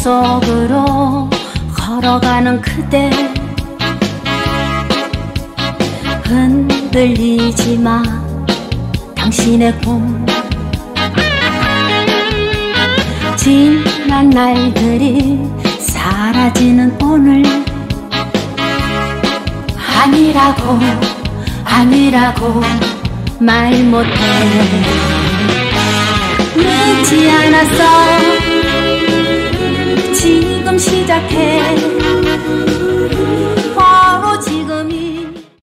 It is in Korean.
속으로 걸어가는 그대, 흔들리지 마 당신의 꿈. 지난 날들이 사라지는 오늘, 아니라고 아니라고 말 못해. 늦지 않았어, 지금 시작해.